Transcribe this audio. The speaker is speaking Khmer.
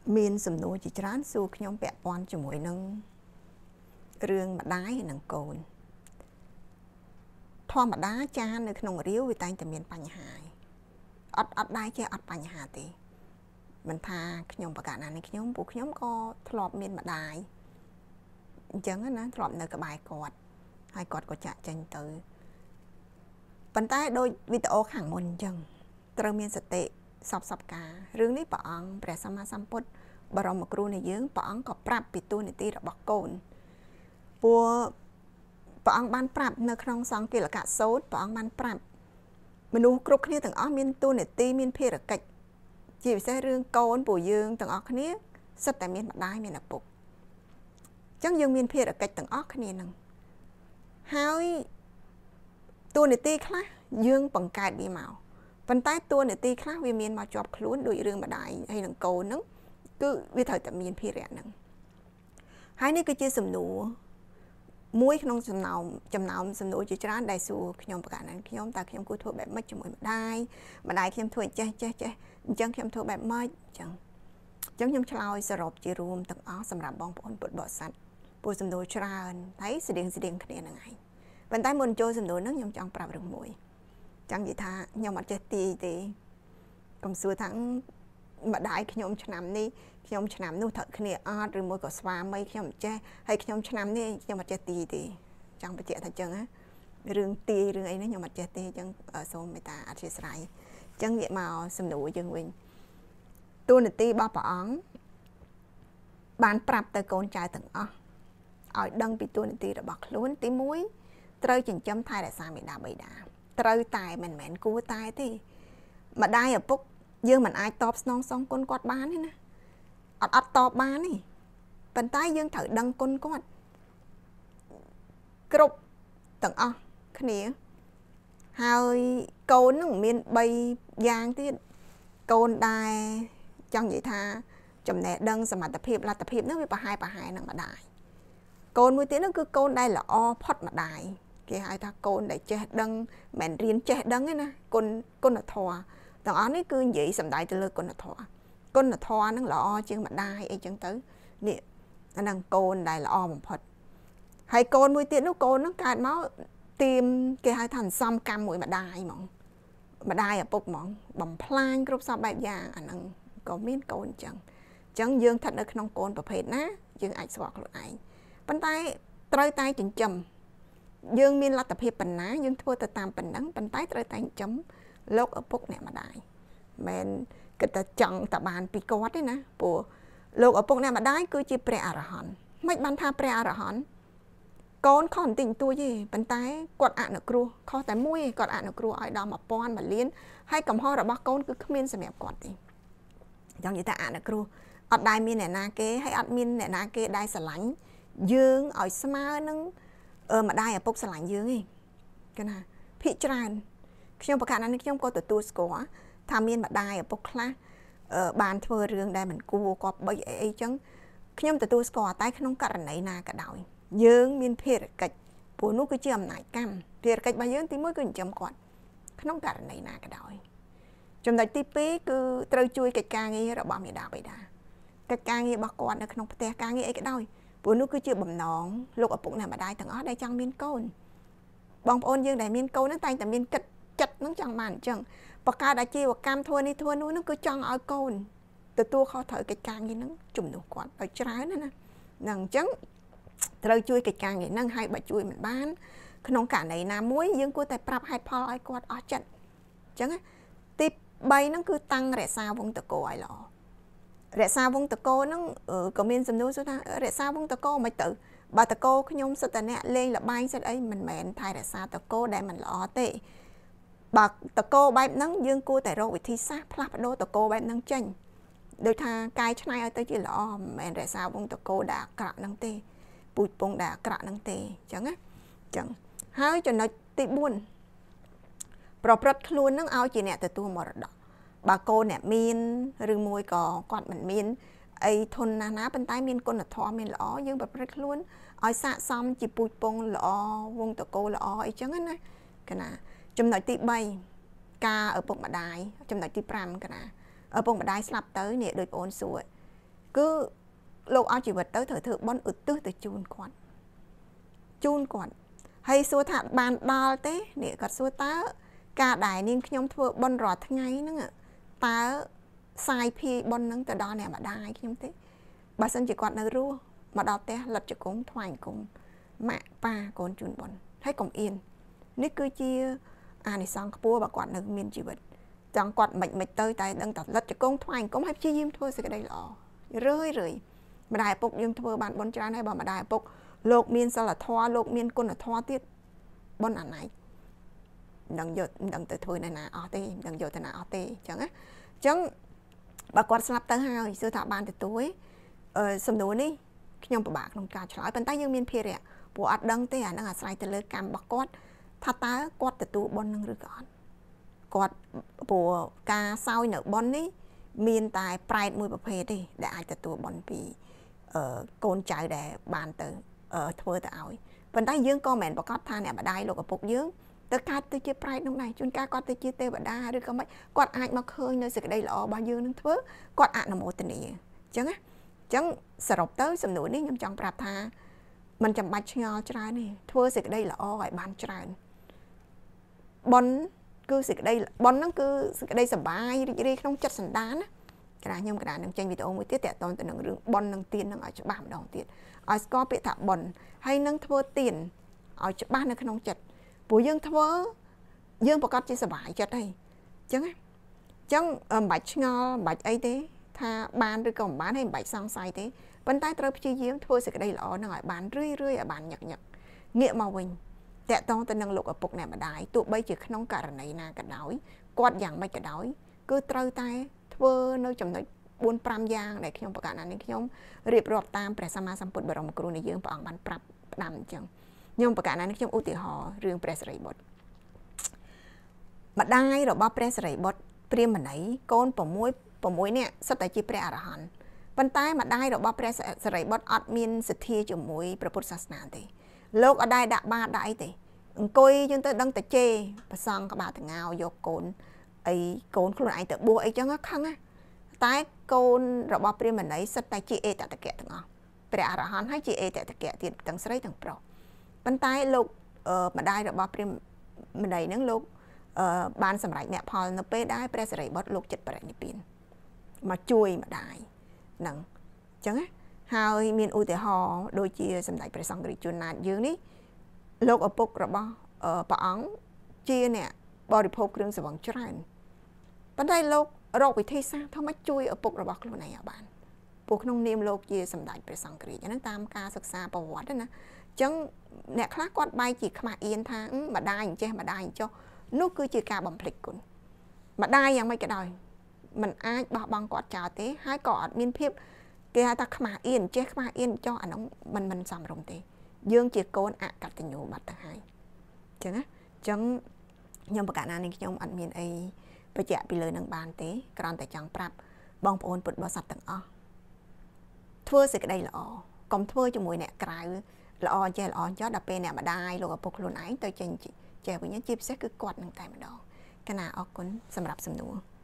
មានសំណួរជាច្រើនសួរខ្ញុំពាក់ព័ន្ធជាមួយនឹងរឿងម្ដាយនិងកូនធម្មតាចានៅក្នុងរាវវាតែងតែមានបញ្ហាអត់ដែរចេះអត់បញ្ហាទេមិនថាខ្ញុំប្រកាសណានេះខ្ញុំពួកខ្ញុំក៏ធ្លាប់មានម្ដាយអញ្ចឹងណាធ្លាប់នៅក្បែរគាត់ហើយគាត់ក៏ចាក់ចេញទៅប៉ុន្តែដោយវីដេអូខាងមុនអញ្ចឹងត្រូវមានសតិសពការរឿងនេះព្រះអង្គព្រះសម្មាសម្ពុទ្ធបរមគ្រូនៃយើងព្រះអង្គក៏ប្រាប់ពីទូនីតិរបស់កូនពួកព្រះអង្គបានប្រាប់នៅក្នុងសង្កេលកសូត្រព្រះអង្គបានប្រាប់មនុស្សគ្រប់គ្នាទាំងអស់មានទូនីតិមានភារកិច្ចជាពិសេសរឿងកូនពួកយើងទាំងអស់គ្នាសិតតែមានម្ដាយមានឪពុកអញ្ចឹងយើងមានភារកិច្ចទាំងអស់គ្នានឹងហើយទូនីតិខ្លះយើងបង្កើតវាមកប៉ុន្តែទូនីតិខ្លះវាមានមកជាប់ខ្លួនដោយរឿងម្ដាយហើយនឹងកូនហ្នឹងគឺវាត្រូវតែមានភារៈហ្នឹងហើយនេះគឺជាសំណួរមួយក្នុងចំណោមសំណួរជាច្រើនដែលសួរខ្ញុំប្រកាសណាខ្ញុំតើខ្ញុំគួរធ្វើបែបម៉េចជាមួយម្ដាយខ្ញុំធ្វើចេះអញ្ចឹងខ្ញុំធ្វើបែបម៉េចអញ្ចឹងខ្ញុំឆ្លើយសរុបជារួមទាំងអស់សម្រាប់បងប្អូនពុទ្ធបរិស័ទពួកសំណួរច្រើនហើយស្តៀងគ្នានឹងឯងប៉ុន្តែមុនចូលសំណួរហ្នឹងខ្ញុំចង់ប្រាប់រឿងមួយចង់និយាយថាខ្ញុំអត់ចេះទាយទេកុំសួរថាម្ដាយខ្ញុំឆ្នាំនេះខ្ញុំឆ្នាំនោះត្រូវគ្នាអត់ឬមួយក៏ស្វាមីខ្ញុំចេះហើយខ្ញុំឆ្នាំនេះខ្ញុំអត់ចេះទាយទេចង់បញ្ជាក់ថាអញ្ចឹងណារឿងទាយរឿងអីនេះខ្ញុំអត់ចេះទេអញ្ចឹងសូមមេត្តាអធិស្ឋានអញ្ចឹងងាកមកសំណួរយើងវិញទូនីតិរបស់ព្រះអង្គបានប្រាប់ទៅកូនចៅទាំងអស់ឲ្យដឹងពីទូនីតិរបស់ខ្លួនទី1ត្រូវចិញ្ចឹមថែរក្សាមេដាបៃតាត្រូវតែមិនមែនគួរតែទេម្ដាយឪពុកយើងមិនអាចតបស្នងសងគុណគាត់បានទេណាអត់តបបានទេប៉ុន្តែយើងត្រូវដឹងគុណគាត់គ្រប់ទាំងអស់គ្នាហើយកូននឹងមាន3យ៉ាងទៀតកូនដែរចង់និយាយថាចំណេះដឹងសមត្ថភាពលទ្ធភាពនោះវាប្រហែលនឹងម្ដាយកូនមួយទៀតនោះគឺកូនដែលល្អផុតម្ដាយគេហៅថាកូនដែលចេះដឹងមិនរៀនចេះដឹងទេណាគុណធម៌ទាំងអស់នេះគឺនិយាយសំដៅទៅលើគុណធម៌ហ្នឹងល្អជាងម្ដាយអីចឹងទៅនេះអាហ្នឹងកូនដែលល្អបំផុតហើយកូនមួយទៀតនោះកូនហ្នឹងកើតមកទៀមគេហៅថាសំកម្មមួយម្ដាយហ្មងម្ដាយឪពុកហ្មងបំផ្លាញគ្រប់សពបែបយ៉ាងអាហ្នឹងក៏មានកូនអញ្ចឹងយើងស្ថិតនៅក្នុងកូនប្រភេទណាយើងអាចស្គាល់ខ្លួនឯងប៉ុន្តែត្រូវតែចិញ្ចឹមយើងមានលទ្ធភាពប៉ុណ្ណាយើងធ្វើទៅតាមប៉ុណ្ណឹងប៉ុន្តែត្រូវតែចិញ្ចឹមលោកឪពុកអ្នកម្ដាយមិនគិតតែចង់តែបានពីគាត់ទេណាព្រោះលោកឪពុកអ្នកម្ដាយគឺជាព្រះអរហន្តមិនបានថាព្រះអរហន្តកូនខុសបន្តិចបន្តួចទេប៉ុន្តែគាត់អនុគ្រោះខុសតែមួយឯងគាត់អនុគ្រោះឲ្យដល់1000 1លានហើយកំហុសរបស់កូនគឺគ្មានសម្រាប់គាត់ទេចង់និយាយថាអនុគ្រោះអត់ដែលមានអ្នកណាគេហើយអត់មានអ្នកណាគេដែលស្រឡាញ់យើងឲ្យស្មើនឹងម្ដាយឪពុកស្រឡាញ់យើងទេគេណាភាគច្រើនខ្ញុំប្រកាសណានេះខ្ញុំក៏ទទួលស្គាល់ថាមានម្ដាយឪពុកខ្លះបានធ្វើរឿងដែលមិនគួរគប្បីអីចឹងខ្ញុំទទួលស្គាល់តែក្នុងករណីណាក៏ដោយយើងមានភារកិច្ចព្រោះនោះគឺជាអំណាចកម្មភារកិច្ចរបស់យើងទី1គឺចិញ្ចឹមគាត់ក្នុងករណីណាក៏ដោយចំណុចទី2គឺត្រូវជួយកិច្ចការងាររបស់មេដាបៃតាកិច្ចការងាររបស់គាត់នៅក្នុងផ្ទះការងារអីក៏ដោយព្រោះនោះគឺជាបំណងលោកឪពុកអ្នកម្ដាយទាំងអស់ដែលចង់មានកូនបងប្អូនយើងដែលមានកូនហ្នឹងតែងតែមានគិតចិត្តហ្នឹងចង់បានអញ្ចឹងបកកើតអាជីវកម្មធ្វើនេះធ្វើនោះហ្នឹងគឺចង់ឲ្យកូនទទួលខុសត្រូវកិច្ចការងារហ្នឹងជំនួសគាត់ឲ្យច្រើនណាហ្នឹងអញ្ចឹងត្រូវជួយកិច្ចការងារហ្នឹងឲ្យបើជួយមិនបានក្នុងករណីណាមួយយើងគួរតែប្រាប់ហេតុផលឲ្យគាត់អស់ចិត្តអញ្ចឹងទី3ហ្នឹងគឺតាំងរក្សាវងតកឲ្យល្អរក្សាវងតកហ្នឹងក៏មានសំណួរថារក្សាវងតកមិនទៅបើតកខ្ញុំសិតតែអ្នកលេងលបែងសិតអីមិនមែនថែរក្សាតកដែលមិនល្អទេបើតកបែបហ្នឹងយើងគួរតែរកវិធីសាស្ត្រផ្លាស់ប្ដូរតកបែបហ្នឹងចេញដូចថាកាយឆ្នៃឲ្យទៅជាល្អមិនមែនរក្សាវងតកដែលអាក្រក់ហ្នឹងទេពូជពងដែលអាក្រក់ហ្នឹងទេអញ្ចឹងណាអញ្ចឹងហើយចំណុចទី4ប្រព្រឹត្តខ្លួនហ្នឹងឲ្យជាអ្នកទទួលមរតកបើកូនអ្នកមានឬមួយក៏គាត់មិនមានអីធនណាប៉ុន្តែមានគុណធម៌មានល្អយើងប្រព្រឹត្តខ្លួនឲ្យស័ក្តិសមជាពូជពងល្អវងតកល្អអីចឹងណាកណាចំណុចទី3ការឪពុកម្ដាយចំណុចទី5កណាឪពុកម្ដាយស្លាប់ទៅនេះដូចបងអូនសួរ cứលោកអស់ជីវិតទៅត្រូវធ្វើបន់ឧទ្ទិសទៅជូនគាត់ហើយសួរថាបានដល់ទេនេះគាត់សួរតើការដែលនាងខ្ញុំធ្វើបន់រាល់ថ្ងៃហ្នឹងតើសាយភាយបន់ហ្នឹងទៅដល់អ្នកម្ដាយខ្ញុំទេបើសិនជាគាត់នៅរស់មកដល់ផ្ទះលិតជង្គង់ថ្វាយអង្គមម៉ាក់ប៉ាកូនជូនបន់ហើយកុំអៀននេះគឺជាអានិសង្សខ្ពស់បើគាត់នៅមានជីវិតចង់គាត់មិនទៅតែដឹងតែលិតជង្គង់ថ្វាយអង្គមហើយព្យាយាមធ្វើសេចក្តីល្អរឿយម្ដាយឪពុកយើងធ្វើបានបន់ច្រើនហើយបើម្ដាយឪពុកលោកមានសិលធម៌លោកមានគុណធម៌ទៀតបន់អាណៃនឹងទៅធ្វើនៅណាអស់ទេនឹងយកទៅណាអស់ទេអញ្ចឹងណាអញ្ចឹងបើគាត់ស្លាប់ទៅហើយសួរថាបានទទួលសំណួរនេះខ្ញុំពិបាកក្នុងការឆ្លើយប៉ុន្តែយើងមានភារៈព្រោះអត់ដឹងទេអានឹងអាស្រ័យទៅលើកម្មរបស់គាត់ថាតើគាត់ទទួលបន់នឹងឬក៏អត់គាត់ព្រោះការសោយនៅបន់នេះមានតែប្រែតមួយប្រភេទទេដែលអាចទទួលបន់ពីកូនចៅដែលបានទៅធ្វើទៅឲ្យប៉ុន្តែយើងក៏មិនប្រកាសថាអ្នកម្ដាយលោកឪពុកយើងទៅកើតទៅជាប្រែតនោះដែរជួនកាលគាត់ទៅជាទេវតាឬក៏មិនគាត់អាចមកឃើញនៅសេចក្តីល្អរបស់យើងនឹងធ្វើគាត់អនុមោទនាអញ្ចឹងណាអញ្ចឹងសរុបទៅសំណួរនេះខ្ញុំចង់ប្រាប់ថាมันចាំបាច់ឆ្ងល់ច្រើនទេធ្វើសេចក្តីល្អឲ្យបានច្រើនបុណ្យគឺសេចក្តីបុណ្យហ្នឹងគឺសេចក្តីសប្បាយរីករាយក្នុងចិត្តសន្តានណាក្រាខ្ញុំក្រានឹងចេញវីដេអូមួយទៀតតាក់ទងទៅនឹងរឿងបុណ្យនឹងទាននឹងឲ្យច្បាស់ម្ដងទៀតឲ្យស្គាល់ពាក្យថាបុណ្យហើយនឹងធ្វើទានឲ្យច្បាស់នៅក្នុងចិត្តព្រោះយើងធ្វើយើងប្រកាសជាសប្បាយចិត្តហើយអញ្ចឹងមិនបាច់ឆ្ងល់មិនបាច់អីទេថាបានឬក៏មិនបានហើយមិនបាច់សង្ស័យទេប៉ុន្តែត្រូវព្យាយាមធ្វើសេចក្តីល្អនឹងឲ្យបានរឿយឲ្យបានញឹកងាកមកវិញតាក់ទងទៅនឹងលោកឪពុកអ្នកម្ដាយទោះបីជាក្នុងករណីណាក៏ដោយគាត់យ៉ាងម៉េចក៏ដោយគឺត្រូវតែធ្វើនៅចំណុច 4-5 យ៉ាងដែលខ្ញុំប្រកាសណានេះខ្ញុំរៀបរាប់តាមព្រះសម្មាសម្ពុទ្ធបរមគ្រូនៃយើងព្រះអង្គបានប្រាប់ផ្ដាំអញ្ចឹងខ្ញុំប្រកាសណានេះខ្ញុំឧទាហរណ៍រឿងព្រះសិរីបុត្រម្ដាយរបស់ព្រះសិរីបុត្រព្រាហ្មណីកូន6នាក់សុទ្ធតែជាព្រះអរហន្តប៉ុន្តែម្ដាយរបស់ព្រះសិរីបុត្រអត់មានសទ្ធាជាមួយព្រះពុទ្ធសាសនាទេលោកអត់ដែរដាក់បាតដាក់អីទេអង្គុយយើងទៅដឹងតែជេរប្រសង់ក្បាលតងោយកកូនអីកូនខ្លួនឯងទៅបួសអីចឹងខឹងណាតែកូនរបស់ព្រាហ្មណីសុទ្ធតែជាអេតតកៈទាំងអស់ព្រះអរហន្តហើយជាអេតតកៈទៀតទាំងស្រីទាំងប្រុសប៉ុន្តែលោកម្ដាយរបស់ព្រាហ្មណីហ្នឹងលោកបានសម្រេចមគ្គផលនៅពេលដែលព្រះសិរីបុត្រលោកចិត្តបរិនិព្វានមកជួយម្ដាយហ្នឹងអញ្ចឹងណាហើយមានឧទាហរណ៍ដូចជាសម្ដេចព្រះសង្ឃរាជជួនណាតយើងនេះលោកឪពុករបស់ព្រះអង្គជាអ្នកបរិភោគគ្រឿងស្រវឹងច្រើនប៉ុន្តែលោករកវិធីសាស្ត្រធ្វើម៉េចជួយឪពុករបស់ខ្លួនឯងឲ្យបានព្រោះក្នុងនាមលោកជាសម្ដេចព្រះសង្ឃរាជហ្នឹងតាមការសិក្សាប្រវត្តិណាអញ្ចឹងអ្នកខ្លះគាត់បែរជាខ្មាស់អៀនថាម្ដាយអញ្ចេះម្ដាយអញ្ចោះនោះគឺជាការបំភ្លេចគុណម្ដាយយ៉ាងម៉េចក៏ដោយมันអាចបោះបង់គាត់ចោលទេហើយក៏អត់មានភាពគេហៅថាខ្មាស់អៀនចេះខ្មាស់អៀនចោះអានោះមិនសមរម្យទេយើងជាកូនអកតញ្ញូបាត់ទៅហើយអញ្ចឹងណាអញ្ចឹងខ្ញុំប្រកាសណានេះខ្ញុំអត់មានអីបញ្ជាក់ពីលើនឹងបានទេគ្រាន់តែចង់ប្រាប់បងប្អូនពុទ្ធបរិស័ទទាំងអស់ធ្វើសេចក្តីល្អកុំធ្វើជាមួយអ្នកក្រៅល្អចេះល្អចោះដល់ពេលអ្នកម្ដាយលោកឪពុកខ្លួនឯងទៅចេញចេះវិញជាពិសេសគឺគាត់នឹងតែម្ដងកណាអរគុណសម្រាប់សំណួរ